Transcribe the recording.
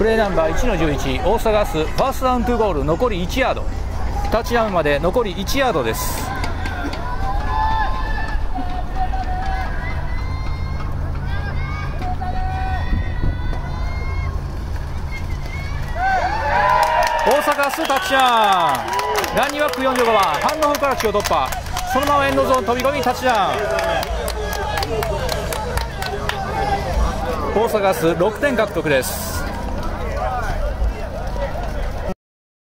プレーナンバー1-11、大阪ガスファーストダウントゥゴール、残り1ヤード、タッチダウンまで残り1ヤードです。大阪ガスタッチダウン、ランニングバック45番、反応から中央突破、そのままエンドゾーン飛び込みタッチダウン。大阪ガス6点獲得です。